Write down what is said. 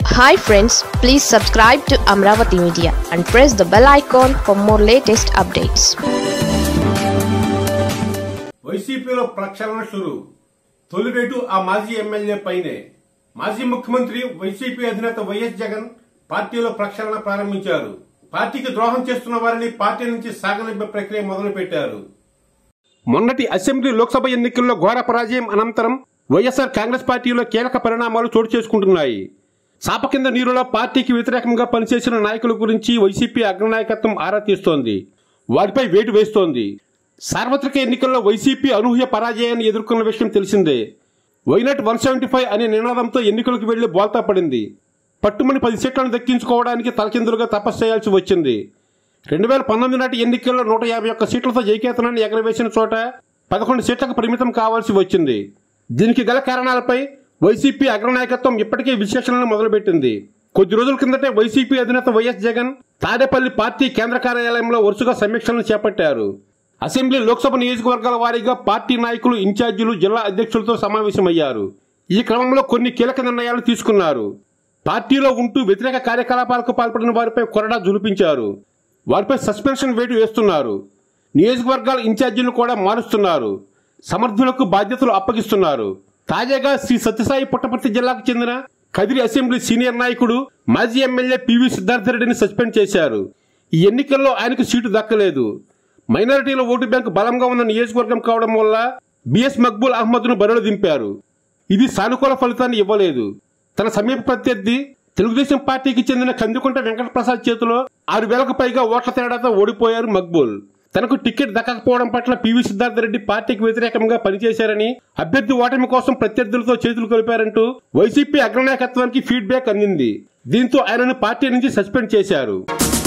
Hi friends, please subscribe to Amravati Media and press the bell icon for more latest updates. వైసీపీలో ప్రక్షాళన షురు. తొలివేటు ఆ మాజీ MLA పైనే. మాజీ ముఖ్యమంత్రి వైసీపీ అధినేత వైఎస్ జగన్ పార్టీలో ప్రక్షాళన ప్రారంభించారు. పార్టీకి ద్రోహం చేస్తున్న వారిని పార్టీ నుంచి సాగనింపే ప్రక్రియ మొదలుపెట్టారు. మొన్నటి అసెంబ్లీ లోక్సభ ఎన్నికల్లో ఘోర పరాజయం అనంతరం వైఎస్ఆర్ కాంగ్రెస్ పార్టీలో కీలక పరిణామాలు చోటు చేసుకుంటున్నాయి. చాప కింద నీరులో పార్టీకి వ్యతిరేకంగా పనిచేసిన నాయకుల గురించి వైసీపీ అగ్రనాయకత్వం ఆరా తీస్తోంది. వారిపై వేటు వేస్తోంది. సార్వత్రిక ఎన్నికల్లో వైసీపీ అనూహ్య పరాజయాన్ని ఎదుర్కొన్న విషయం తెలిసిందే. వైనాట్ 175 అనే నినాదంతో ఎన్నికలకు వెళ్లి బోల్తా పడింది. పట్టుమని 10 సీట్లను దక్కించుకోవడానికి తలకిందులుగా తపస్సు చేయాల్సి వచ్చింది. 2019 నాటి ఎన్నికల్లో 151 సీట్లతో జయకేతనాన్ని ఎగరవేసిన చోట 11 సీట్లకు పరిమితం కావాల్సి వచ్చింది. దీనికి గల కారణాలపై వైసీపీ అగ్రనాయకత్వం ఇప్పటికే విశ్లేషణలు మొదలుపెట్టింది. కొద్ది రోజుల కిందటే వైసీపీ అధినేత వైఎస్ జగన్ తాడేపల్లి పార్టీ కేంద్ర కార్యాలయంలో వరుసగా సమీక్షలను చేపట్టారు. అసెంబ్లీ లోక్సభ నియోజకవర్గాల వారీగా పార్టీ నాయకులు, ఇన్ఛార్జీలు, జిల్లా అధ్యక్షులతో సమావేశమయ్యారు. ఈ క్రమంలో కొన్ని కీలక నిర్ణయాలు తీసుకున్నారు. పార్టీలో ఉంటూ వ్యతిరేక కార్యకలాపాలకు పాల్పడిన వారిపై కొరడా జులిపించారు. వారిపై సస్పెన్షన్ వేటు వేస్తున్నారు. నియోజకవర్గాల ఇన్ఛార్జీలు కూడా మారుస్తున్నారు. సమర్థులకు బాధ్యతలు అప్పగిస్తున్నారు. తాజాగా శ్రీ సత్యసాయి పుట్టపర్తి జిల్లాకు చెందిన కదిరి అసెంబ్లీ సీనియర్ నాయకుడు, మాజీ ఎమ్మెల్యే పివి సిద్ధార్థరెడ్డిని సస్పెండ్ చేశారు. ఈ ఎన్నికల్లో ఆయనకు సీటు దక్కలేదు. మైనారిటీల ఓటు బ్యాంకు బలంగా ఉన్న నియోజకవర్గం కావడం వల్ల బిఎస్ మక్బూల్ అహ్మద్ను బరిలో దింపారు. ఇది సానుకూల ఫలితాన్ని ఇవ్వలేదు. తన సమీప ప్రత్యర్థి తెలుగుదేశం పార్టీకి చెందిన కందికుంట వెంకటప్రసాద్ చేతిలో 6,000కు పైగా ఓట్ల తేడాతో ఓడిపోయారు మక్బూల్. తనకు టికెట్ దక్కకపోవడం పట్ల పివి సిద్ధార్థరెడ్డి పార్టీకి వ్యతిరేకంగా పనిచేశారని, అభ్యర్థి ఓటమి కోసం ప్రత్యర్థులతో చేతులు కలిపారంటూ వైసీపీ అగ్రనాయకత్వానికి ఫీడ్బ్యాక్ అందింది. దీంతో ఆయనను పార్టీ నుంచి సస్పెండ్ చేశారు.